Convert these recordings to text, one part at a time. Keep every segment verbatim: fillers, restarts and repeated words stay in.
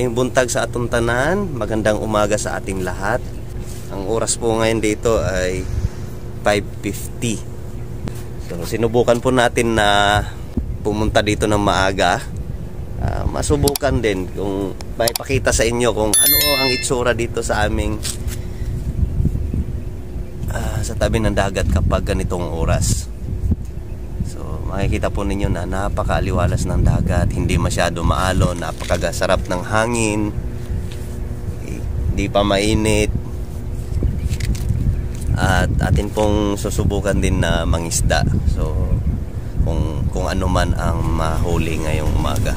Mayong buntag sa atong tanan, magandang umaga sa ating lahat. Ang oras po ngayon dito ay five fifty. So sinubukan po natin na pumunta dito ng maaga. uh, Masubukan din kung maipakita sa inyo kung ano ang itsura dito sa aming uh, sa tabi ng dagat kapag ganitong oras. Makikita po ninyo na napakaaliwalas ng dagat, hindi masyado maalon, napakasarap ng hangin, hindi pa mainit. At atin pong susubukan din na mangisda. So kung, kung ano man ang mahuli ngayong umaga.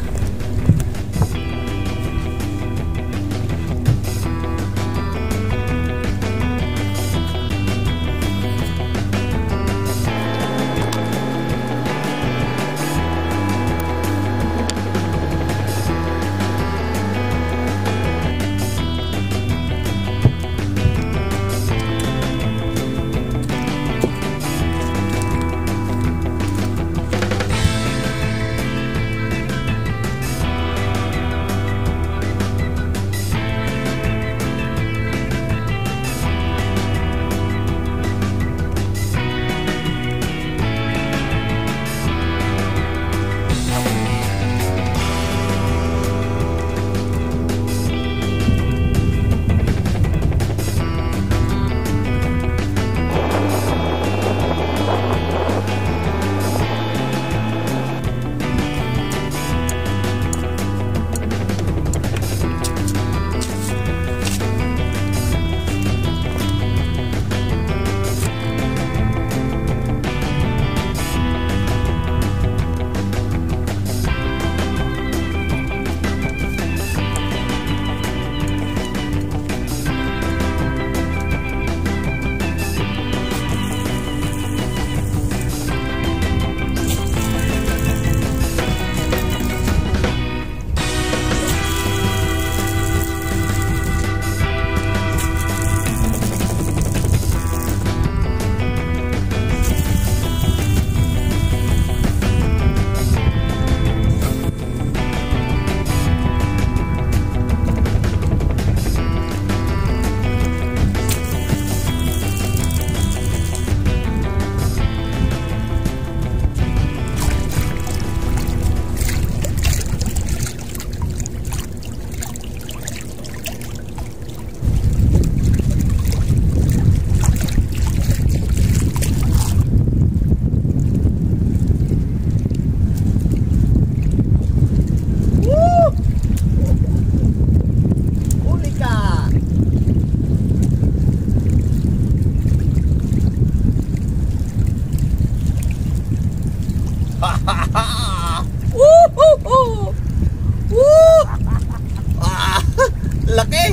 Laki!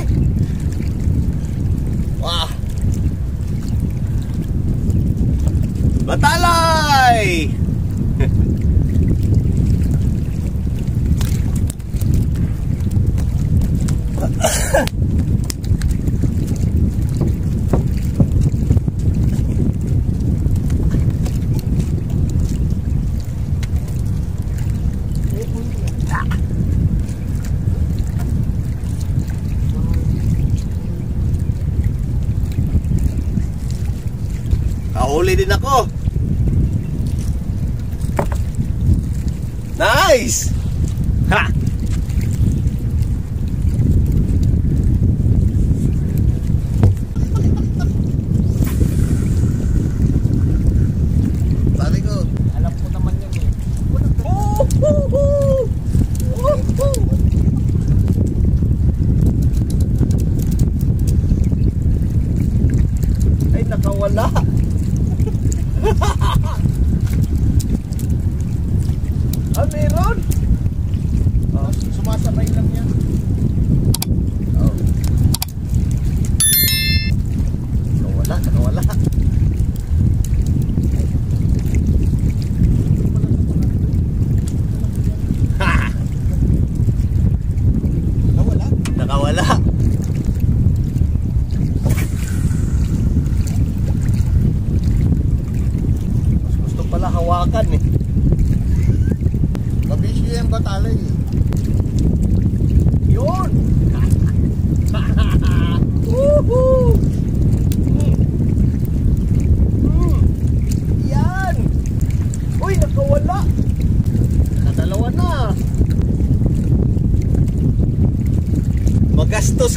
Wah! Batalay! Kahuli din ako. Nice! Ha! Sabi ko, alam ko naman yun eh. Oh, oh, oh. Oh, oh. Ay, nakawala. Ah, meron?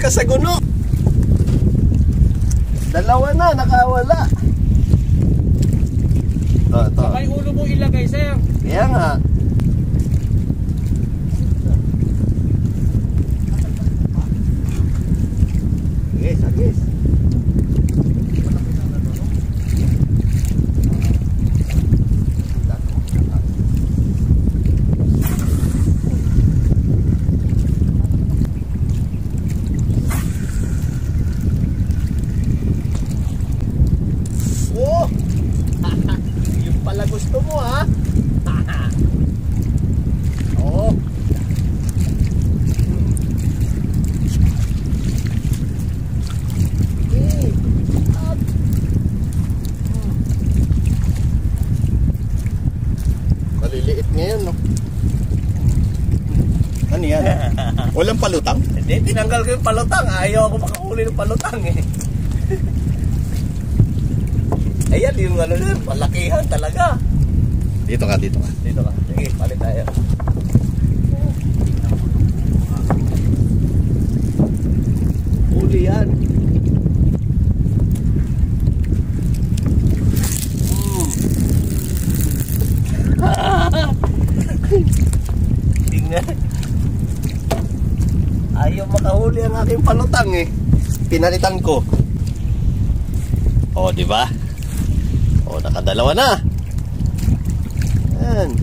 ka sa guno. Dalawa na, nakawala. Ito, ito. Baka yung ulo mo ilagay, sir. Kaya nga. Sagis, sagis. Oh! Yung pala gusto mo, ha? Oh. Eh. Up. Maliliit ngayon, no? Ano yan? Walang palutang? Hindi, tinanggal ko yung palutang. Ayaw ako makahuli ng palutang, eh. Ayan, yung ano nun, malakihan talaga. Dito ka, dito ka. Dito ka. Sige, palit tayo. Huli yan. Mm. Tingnan. Ayaw makahuli ang aking palutang, eh. Pinalitan ko. Oh, di ba? Oh, nakadalawa na. Yan.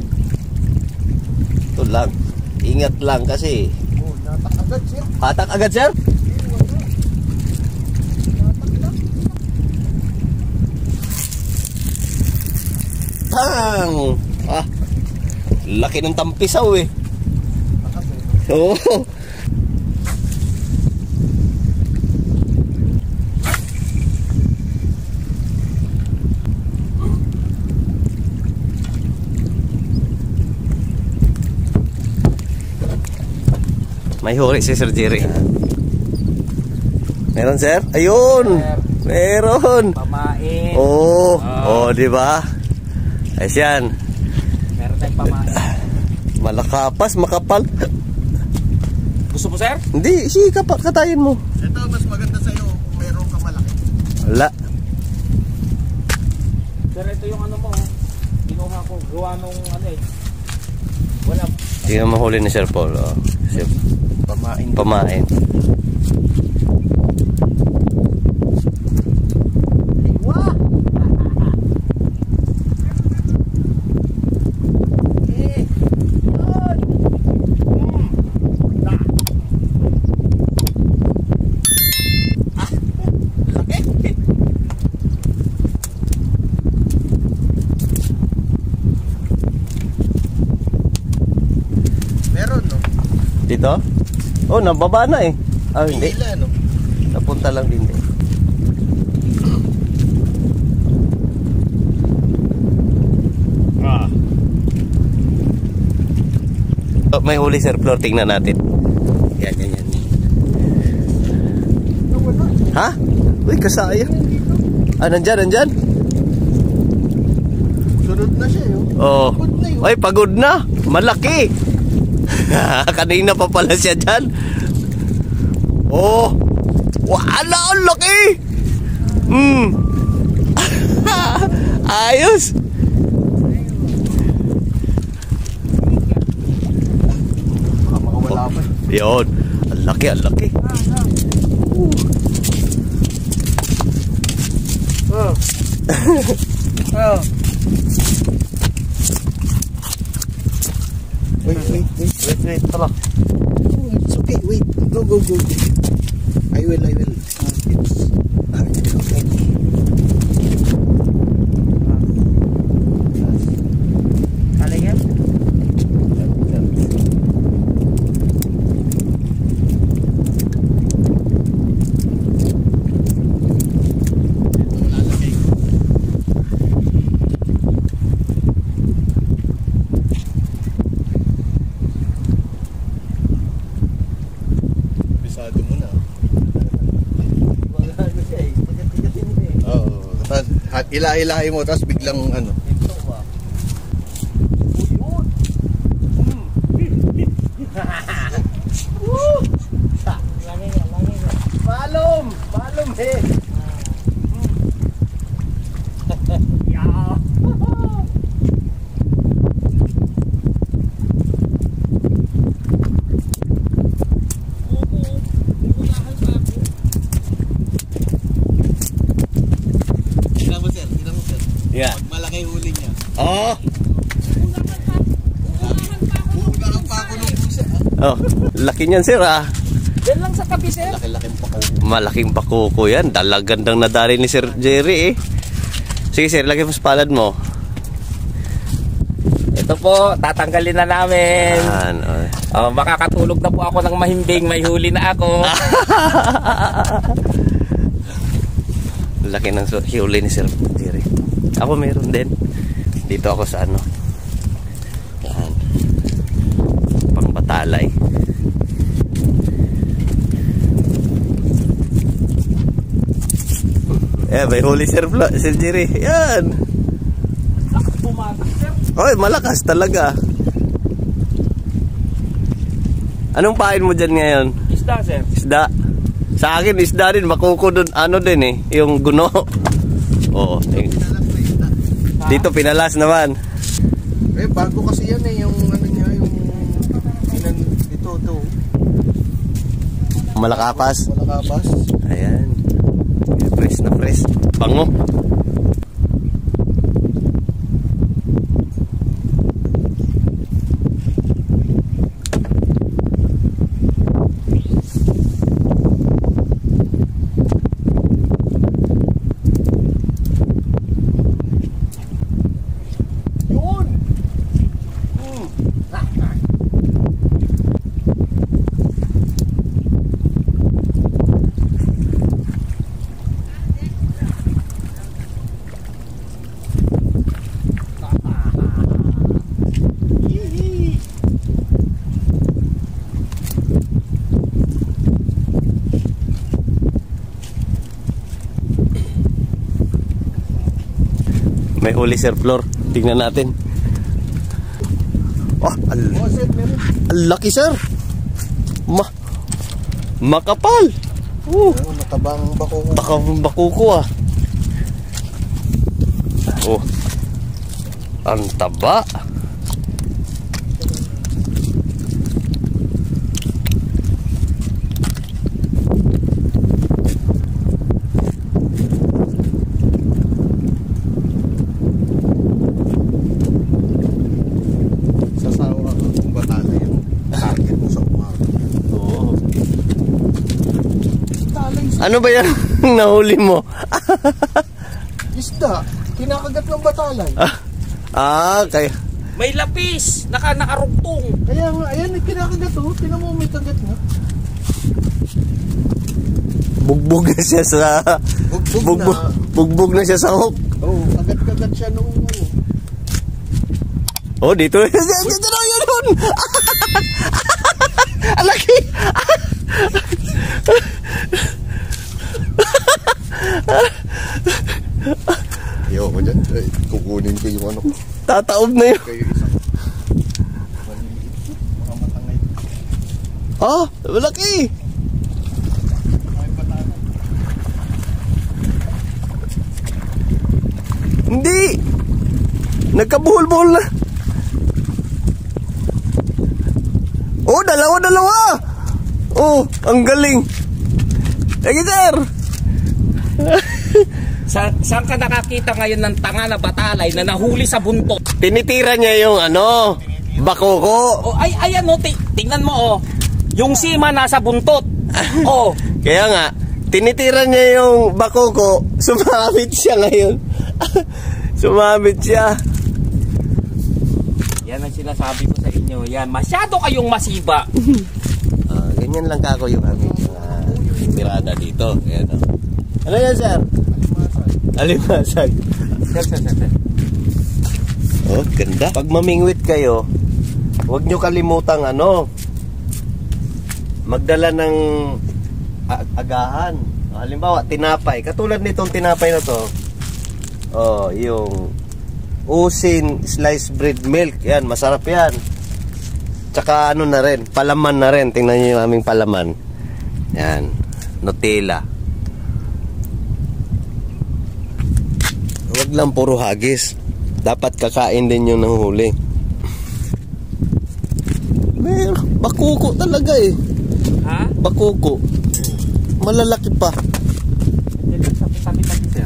Ito lang. Ingat lang kasi. Oh, natak agad, sir. Patak agad, sir? Tang! Ah, laki ng tampisaw, eh. Oo. Oh. May huli si Sir Jerry. Meron, sir? Ayun! Meron! Pamain. Oo. Oh. Oh, di ba? Ayos yan. Meron tayong pamain. Malakapas, makapal. Gusto mo, sir? Hindi, sige, katayin mo. Ito, mas maganda sa'yo kung meron ka malaki. Wala. Sir, ito yung ano mo. Kinuha ko. Gawa nung ano eh. Wala. Tingnan mahuli ni Sir Paul. Oh. Sir. Pamain. Pamain. Wah! Eh! Yun! Hmm! Na! Ah! Laki! Meron, no? Dito? Oh, nababa na eh. Ah, hindi. Hila, no? Napunta lang din din. Ah. Oh, may huli, Sir Flor. Tingnan natin. Yan, yan, yan. Ha? Uy, kasaya. Ah, nandyan, nandyan. Sunod na siya, yun. Oh. Pagod na yun. Ay, pagod na. Malaki. Kanina pa pala siya dyan. Oh. Wala, ang laki. Hmm. Ayos. Baka makawala pa. Yun. Ang laki, ang laki. Oh. Oh. Wait, wait, wait. Wait, wait. Tala. Oh, it's okay. Wait. Go, go, go, go. I will, I will. It's... Ah, it's okay. Kala yan? Bisado mo na. Oo. Tapos ila-ilahin mo, tapos biglang ano. Lagi yan, lagi. Malum! Malum eh! Yeah! Tingnan mo sir, tingnan mo sir. Yeah. Pag malaki huli niya. Oh! Uunahan pa ako nung pusa. Oh, laki niyan sir ah. Yan lang sa tabi, sir. Laki-laking pa ako. Malaking pakuko yan. Dalagandang nadali ni Sir Jerry eh. Sige sir, lagay mo sa palad mo. Ito po, tatanggalin na namin. Yan, oh. Oh, makakatulog na po ako ng mahimbing. May huli na ako. Laki ng su- huli ni Sir Jerry. Ako meron din. Dito ako sa ano. Yan. Pang batalay. Eh, may huli Sir, Flo, Sir Jerry. Yan. Lakas pumatak, sir. Oy, malakas talaga. Anong pain mo dyan ngayon? Isda, sir. Isda. Sa akin, isda din. Makuko dun, ano din eh. Yung guno. Oo. Eh. Dito, pinalas naman. Eh, bago kasi yan eh. Yung ano niya, yung... Inan, ito, ito. Malakapas. Malakapas. Ayan. Press na press. Bango. Yun! May huli Sir Flor. Tingnan natin. Oh, al Oh, sir, meron. al laki Sir. Ma makapal. Uh, Oh, natabang bako ko. baka bakuko ah. Oh. Ang taba. Sasawa ako kung batala yung target mo sa umaga. Oo. Talay sa Ano ba yan nahuli mo? isda. Kinakagat ng batalay. Ah, kaya May lapis. Naka, nakarugtong. Kaya nga, ayan, kinakagat oh. Tingnan mo, may kagat na. bugbog na siya sa Bugbog bugbog, na. bugbog na siya sa hook. Oh, kagat-kagat siya nung ano. Oh, dito. Dito na yun. Ang laki. Ayaw ko dyan. Ay, kukunin ko yung ano ko. Tataob na yun. Kayo isa. Maliliit. Mga matangay. Ah, malaki. Ay, batalay. Hindi. Nagkabuhol-buhol na. Oh, dalawa, dalawa. Oh, ang galing. Sige, sir. Sa, saan ka nakakita ngayon ng tanga na batalay na nahuli sa buntot? Tinitira niya yung ano, bakoko. Oh, ay, ayan o, ti- tingnan mo oh. Yung sima nasa buntot. Oh, Kaya nga, tinitira niya yung bakoko, sumabit siya ngayon. Sumabit siya. yan ang sinasabi ko sa inyo. Yan, masyado kayong masiba. Ah, ganyan lang kako yung aming uh, tirada dito. Ayan, oh. Ano yan, sir? Alimasag. Sir, sir, sir, sir. Oh, ganda. Pag mamingwit kayo, huwag nyo kalimutang ano, magdala ng a- agahan. Halimbawa, tinapay. Katulad nitong tinapay na to. Oh, yung usin sliced bread milk. Yan, masarap yan. Tsaka ano na rin, palaman na rin. Tingnan nyo yung aming palaman. Yan. Nutella. Huwag lang puro hagis. Dapat kakain din yung nanghuli. Mer, bakuko talaga eh. Ha? Bakuko. Malalaki pa. Tabi-tabi sir.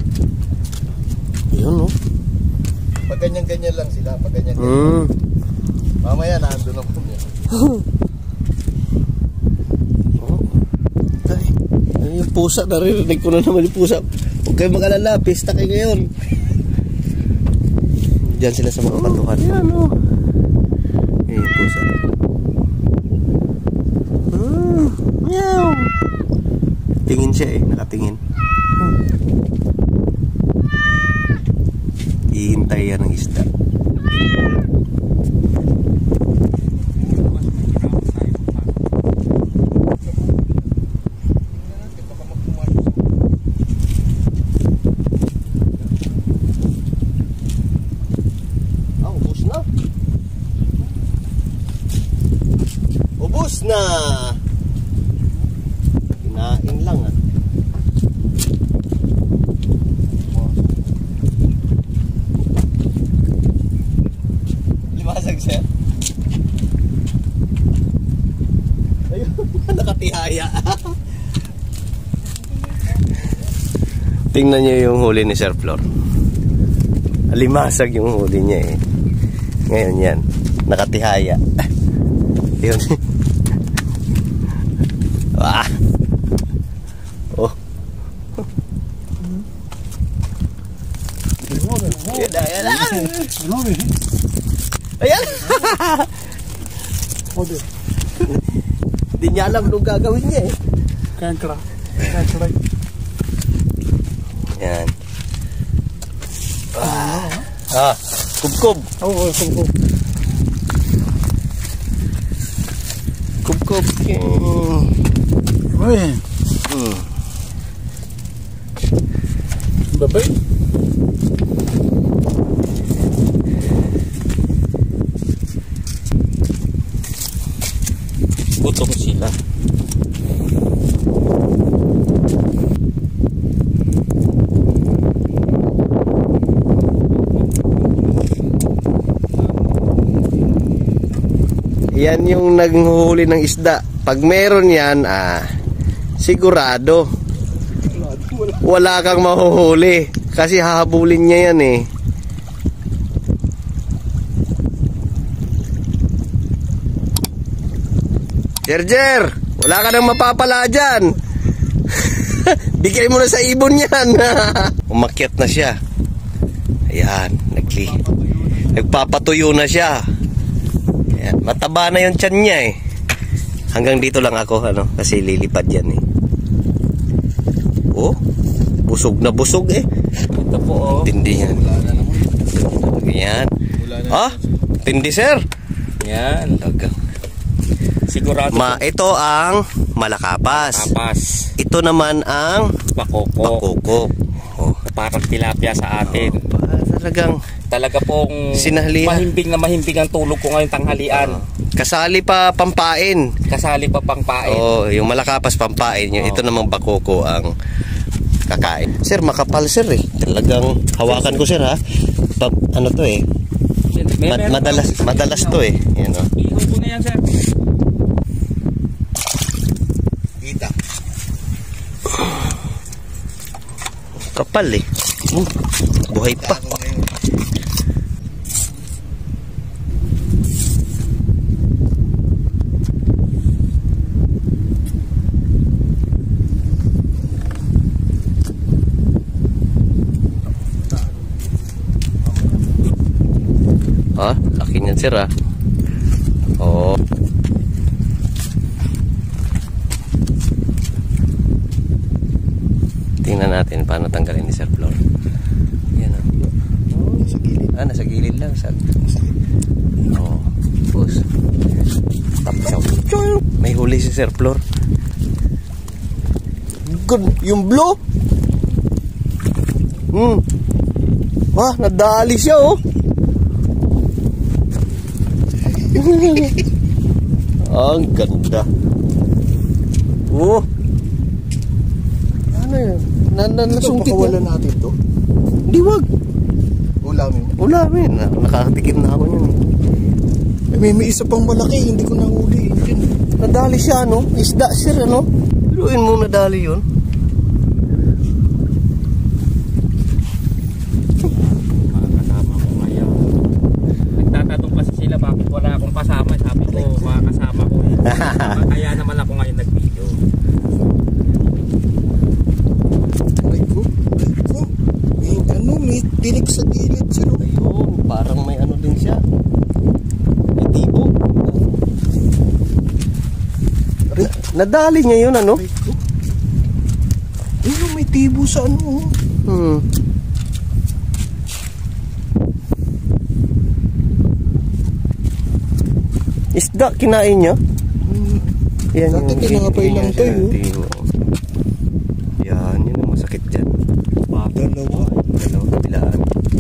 Yun oh. Pag ganyan-ganyan lang sila, pag ganyan-ganyan. Mm. Mamaya naandun ako niya. Ay, ay, yung pusa, naririnig ko na naman yung pusa. Huwag kayo mag-alala, pista kayo ngayon. Diyan sila sa mga batuhan. Yan o. Eh, yung pusa. Ah, meow. Tingin siya eh, nakatingin. Hihintay yan ng isda. Ubus na. Kinain lang ah. Limasag siya. Ayun, nakatihaya. Tingnan niyo yung huli ni Sir Flor. Limasag yung huli niya eh. Ngayon yan, nakatihaya. Yun. Ah. Oh. Yan na, yan na. Ayan. Hindi niya alam nung gagawin niya eh. Kankra. Kankra. Yan. Ah. Ah. Kubkub. Oo, oh, kubkub. Kubkub. Uy. Hmm. Babay. Buto ko sila. Yan yung naghuhuli ng isda. Pag meron yan, ah, sigurado wala kang mahuhuli kasi hahabulin niya yan eh. Jer-jer, wala ka nang mapapala dyan. Bigay mo na sa ibon yan. Umakyat na siya. Ayan, nagli nagpapatuyo na siya. Ayan, mataba na yung tiyan niya eh. Hanggang dito lang ako ano, kasi lilipad yan eh. Oh, busog na busog eh. Ito po oh. Tindi yan. Ayan. Ah, tindi sir. Yan. Sigurado. Ma, ito ang malakapas. Kapas. Ito naman ang Bakoko. bakoko. Oh, Parang tilapia sa atin. oh, talagang Talaga pong sinahalian. mahimbing na mahimbing ang tulog ko ngayong tanghalian. oh, kasali pa pampain. Kasali pa pang pain. Oh, yung malakapas pampain. Yung Oh. ito namang bakoko ang kakain. Sir, makapal sir eh. Talagang hawakan ko sir ha. Pa, ano to eh. May- Mad- meron madalas pa- madalas to eh. Yan oh. Ihaw ko na yan sir. Kita. Kapal eh. Hmm, buhay pa. Ha? Laki niyan sir ah. Oo. Tingnan natin paano tanggalin ni Sir Flor. Yan ah. Sa gilid. Ah, nasa gilid lang. Sa... Oo. Tapos. Tapos. May huli si Sir Flor. Good. Yung blue. Hmm. Wah, nadali siya oh. Ang ganda. Oh. na, na, nasungkit pakawalan natin to. Hindi, wag. Ulamin mo. Ulamin. Nakakatikim na ako yan. Eh, may, may isa pang malaki, hindi ko nahuli. Nadali siya, ano? Isda, sir, ano? Piluin mo nadali yun. Mga kasama ko ngayon. Nagtatanong kasi sila bakit wala akong kasama. Sabi ko, mga kasama ko yun. Kaya naman ako ngayon nag-video. Ay ko, ay ko. May ano, may tinik sa gilid siya. No? Ayun, parang may ano din siya. May tibo. Na- nadali niya yun, ano? Ay ko. Ayun, may tibo sa ano. Hmm. Isda, kinain niya? Hmm. Yan, Dati tinapay lang to, yun. Yan, yun ang masakit dyan. Dalawa. Dalawa, kabilaan.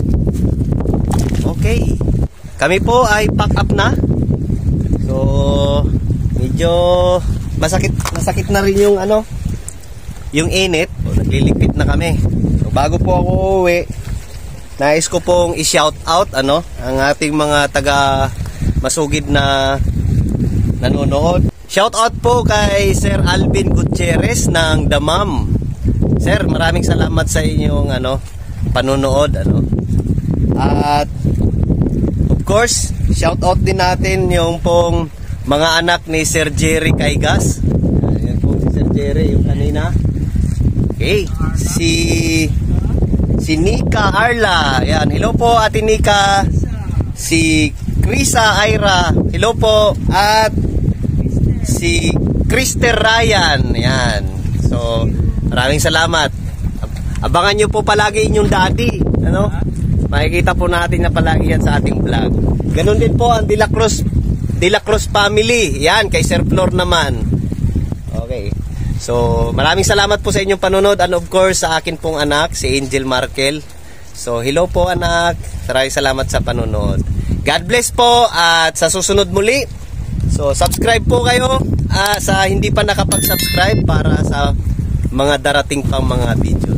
Okay. Kami po ay pack up na. So, medyo masakit, masakit na rin yung ano, yung init. So, nagliligpit na kami. So, bago po ako uuwi, nais ko pong i-shout out ano, ang ating mga taga masugid na nanonood. Shout out po kay Sir Alvin Gutierrez ng Damam. Sir, maraming salamat sa inyong ano, panonood ano. At of course, shout out din natin yung pong mga anak ni Sir Jerry Kaigas. Ayan po si Sir Jerry yung kanina. Okay, si si Nika Arla. Ayan, hello po Ate Nika. Si Krisa Ira, hello po. At si Krister Ryan. Ayan. So, maraming salamat. Abangan nyo po palagi inyong daddy. Ano? Makikita po natin na palagi yan sa ating vlog. Ganon din po ang De La Cruz, De La Cruz family. Yan, kay Sir Flor naman. Okay. So, maraming salamat po sa inyong panonood. And of course, sa akin pong anak, si Angel Markel. So, hello po anak. Maraming salamat sa panonood. God bless po at sa susunod muli. So, subscribe po kayo uh, sa hindi pa nakapag-subscribe para sa mga darating pang mga video.